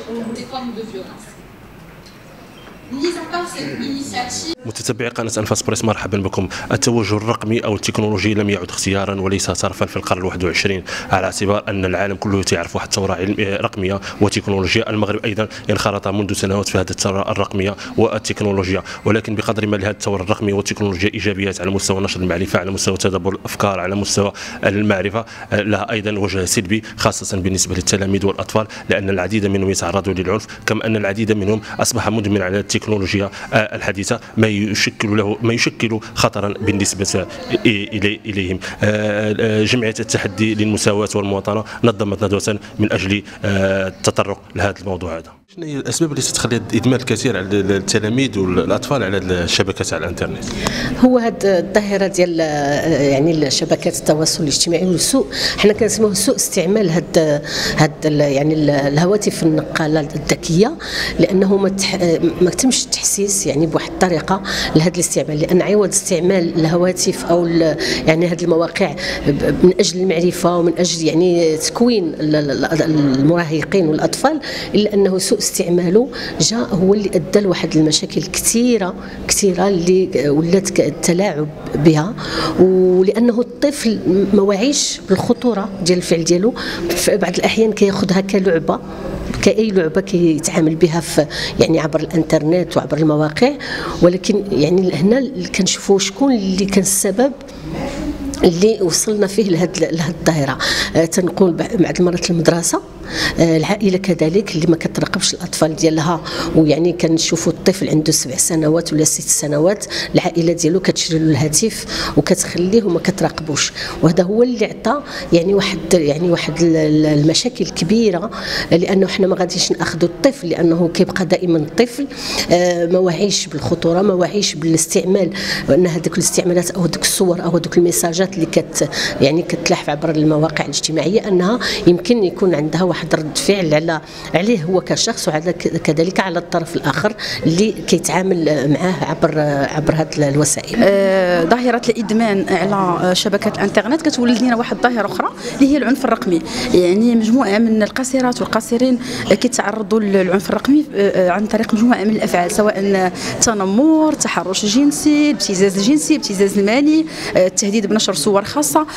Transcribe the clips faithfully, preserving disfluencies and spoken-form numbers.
des formes de violence. Mise à part cette initiative. متتبعي قناة أنفاس بريس، مرحبا بكم. التوجه الرقمي أو التكنولوجي لم يعد اختيارا وليس صرفا في القرن الواحد والعشرين، على اعتبار أن العالم كله يعرف واحد الثورة رقمية وتكنولوجيا. المغرب أيضا انخرط منذ سنوات في هذه الثورة الرقمية والتكنولوجيا، ولكن بقدر ما لهذه الثورة الرقمية والتكنولوجيا إيجابيات على مستوى نشر المعرفة، على مستوى تدبر الأفكار، على مستوى المعرفة، لها أيضا وجه سلبي خاصة بالنسبة للتلاميذ والأطفال، لأن العديد منهم يتعرضوا للعنف، كما أن العديد منهم أصبح مدمن على التكنولوجيا الحديثة، ما يشكل له ما يشكل خطرا بالنسبه اليهم. جمعيه التحدي للمساواه والمواطنه نظمت ندوه من اجل التطرق لهذا الموضوع هذا. شنو هي الاسباب اللي تخلي الادمان الكثير على التلاميذ والاطفال على الشبكات على الانترنت؟ هو هذه الظاهره ديال يعني شبكات التواصل الاجتماعي والسوء، حنا كنسموه سوء استعمال هاد هاد يعني الهواتف النقاله الذكيه، لانه ما ما تمش التحسيس يعني بواحد الطريقه لهذا الاستعمال، لان عوض استعمال الهواتف او يعني هذه المواقع من اجل المعرفه ومن اجل يعني تكوين المراهقين والاطفال، الا انه سوء استعماله جاء هو اللي ادى لواحد المشاكل كثيره كثيره اللي ولات التلاعب بها، ولانه الطفل ما واعيش بالخطوره ديال الفعل ديالو، في بعض الاحيان كياخذها كلعبه كأي لعبة كيتعامل بها في يعني عبر الانترنت وعبر المواقع. ولكن يعني هنا كنشوفوا شكون اللي كان السبب اللي وصلنا فيه لهذه الظاهره. أه تنقول بعض المرات المدرسه، أه العائله كذلك اللي ما كتراقبش الاطفال ديالها، ويعني كنشوفوا الطفل عنده سبع سنوات ولا ست سنوات العائله ديالو كتشري له الهاتف وكتخليه وما كتراقبوش، وهذا هو اللي عطى يعني واحد يعني واحد المشاكل كبيره، لانه حنا ما غاديش ناخذوا الطفل لانه كيبقى دائما طفل أه ما واعيش بالخطوره، ما واعيش بالاستعمال، وان هذوك الاستعمالات او هذوك الصور او هذوك الميساجات اللي كت يعني كتلاح عبر المواقع الاجتماعيه انها يمكن يكون عندها واحد رد فعل على عليه هو كشخص، وعلى كذلك على الطرف الاخر اللي كيتعامل معاه عبر عبر هذه الوسائل. آه ظاهره الادمان على شبكات الانترنت كتولد لنا واحد الظاهره اخرى اللي هي العنف الرقمي، يعني مجموعه من القاصرات والقاصرين كيتعرضوا للعنف الرقمي عن طريق مجموعه من الافعال، سواء تنمر، تحرش جنسي، ابتزاز جنسي، ابتزاز المالي، التهديد بنشر صور خاصه.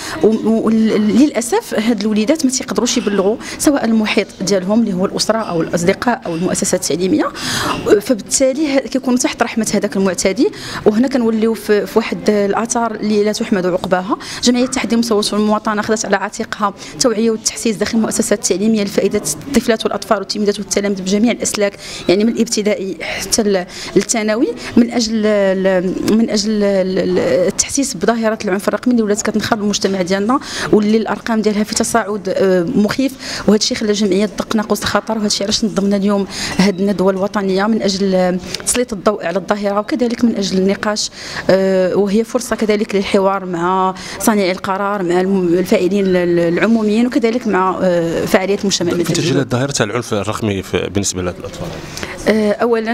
وللاسف هاد الوليدات ما تيقدروش يبلغوا سواء المحيط ديالهم اللي هو الاسره او الاصدقاء او المؤسسات التعليميه، فبالتالي كيكونوا تحت رحمه هذاك المعتدي. وهنا كنوليو في واحد الاثار اللي لا تحمد عقباها. جمعيه التحدي المساواه والمواطنه خذت على عاتقها التوعيه والتحسيس داخل المؤسسات التعليميه لفائده الطفلات والاطفال والتلميذات والتلاميذ بجميع الاسلاك، يعني من الابتدائي حتى الثانوي، من اجل من اجل التحسيس بظاهره العنف الرقمي اللي ولات كتنخرب المجتمع ديالنا، واللي الارقام ديالها في تصاعد مخيف. وهذا الشيء خلى الجمعيه تدق ناقوس الخطر، وهذا الشيء علاش نظمنا اليوم هذه الندوه الوطنيه من اجل تسليط الضوء على الظاهره، وكذلك من اجل النقاش، وهي فرصه كذلك للحوار مع صانعي القرار، مع الفاعلين العموميين، وكذلك مع فعاليات المجتمع المدني. كيف تجلى ظاهره العنف الرقمي بالنسبه للاطفال؟ اولا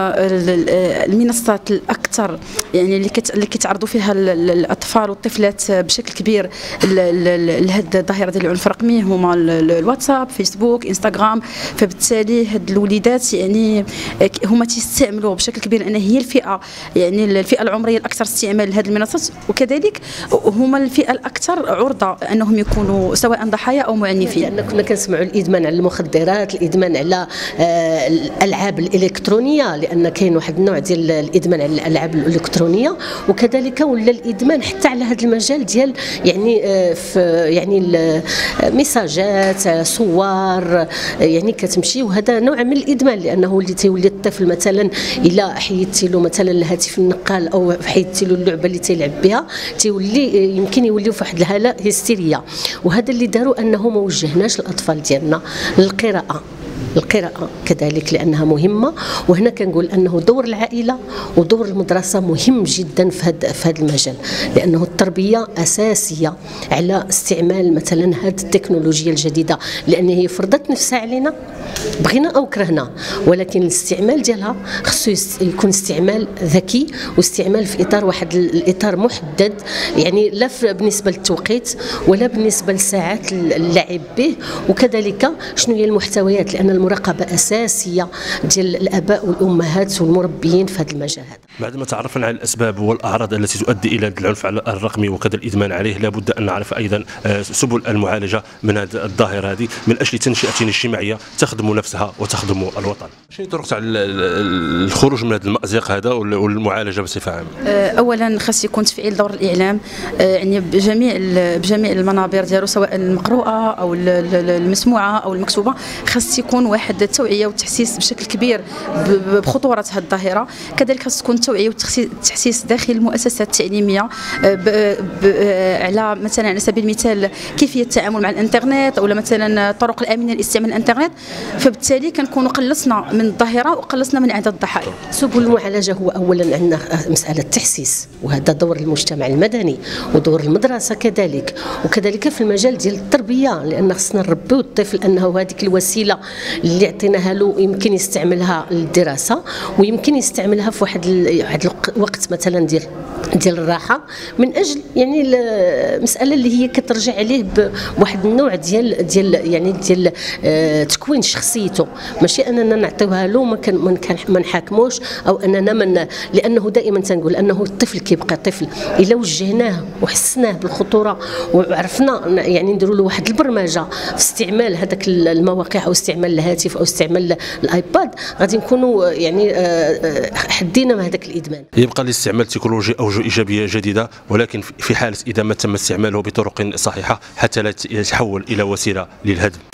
المنصات الاكثر يعني اللي اللي كيتعرضوا فيها الاطفال والطفلات بشكل كبير لهذه الظاهره ديال العنف الرقمي هما الواتساب، فيسبوك، انستغرام. فبالتالي هاد الوليدات يعني هما تيستعملوا بشكل كبير، لان هي الفئه يعني الفئه العمريه الاكثر استعمال لهذه المنصات، وكذلك هما الفئه الاكثر عرضه انهم يكونوا سواء ضحايا او معنفين. لان كنا كنسمعوا الادمان على المخدرات، الادمان على الالعاب الالكترونيه، لان كاين واحد النوع ديال الادمان على الالعاب الالكترونيه، وكذلك ولا الادمان حتى على هذا المجال ديال يعني في يعني ميساجات، صور يعني كتمشي، وهذا نوع من الادمان، لانه اللي تيولي الطفل مثلا الا حيدتي له مثلا الهاتف النقال او حيدتي له اللعبه اللي تيلعب بها، تيولي يمكن يوليو في واحد الهاله هستيريه. وهذا اللي داروا انه ما وجهناش الاطفال ديالنا للقراءه القراءة كذلك لأنها مهمة. وهنا كنقول أنه دور العائلة ودور المدرسة مهم جدا في هذا في هذا المجال، لأنه التربية أساسية على استعمال مثلا هذه التكنولوجيا الجديدة، لأن هي فرضت نفسها علينا بغينا أو كرهنا، ولكن الاستعمال ديالها خصو يكون استعمال ذكي، واستعمال في إطار واحد الإطار محدد، يعني لا بالنسبة للتوقيت ولا بالنسبة لساعات اللعب به، وكذلك شنو هي المحتويات، لأن المراقبة رقابه اساسيه ديال الاباء والامهات والمربيين في هذا المجال هذا. بعد ما تعرفنا على الاسباب والاعراض التي تؤدي الى العنف الرقمي وكذا الادمان عليه، لابد ان نعرف ايضا سبل المعالجه من هذه الظاهره هذه من اجل تنشئه اجتماعيه تخدم نفسها وتخدم الوطن. شنو طرق تاع الخروج من هذا المأزق هذا والمعالجه بصفه عامه؟ اولا خاص يكون تفعيل دور الاعلام يعني بجميع بجميع المنابر ديالو، سواء المقروءه او المسموعه او المكتوبه. خاص يكون واحد التوعيه والتحسيس بشكل كبير بخطوره هذه الظاهره. كذلك خاص تكون التوعيه والتحسيس داخل المؤسسات التعليميه على مثلا على سبيل المثال كيفيه التعامل مع الانترنت، او مثلا الطرق الامنه لاستعمال الانترنت. فبالتالي كنكونوا قلصنا من الظاهره وقلصنا من عدد الضحايا. سبل المعالجه هو اولا عندنا مساله التحسيس، وهذا دور المجتمع المدني ودور المدرسه كذلك، وكذلك في المجال ديال التربيه، لان خصنا نربيو الطفل انه هذيك الوسيله اللي عطيناها له يمكن يستعملها للدراسه، ويمكن يستعملها في واحد واحد الوقت مثلا ديال ديال الراحه، من اجل يعني المساله اللي هي كترجع عليه بواحد النوع ديال ديال يعني ديال اه تكوين شخصيته. ماشي اننا نعطيوها له ما كان ما نحاكموش او اننا من، لانه دائما تنقول انه الطفل كيبقى طفل الا وجهناه وحسناه بالخطوره وعرفنا يعني نديروا له واحد البرمجه في استعمال هذاك المواقع او استعمال الهاتف او استعمال الايباد، غادي نكونوا يعني حدينا من هذاك الادمان. يبقى لاستعمال تكنولوجيا اوجه ايجابيه جديده، ولكن في حاله اذا ما تم استعماله بطرق صحيحه حتى لا يتحول الى وسيله للهدم.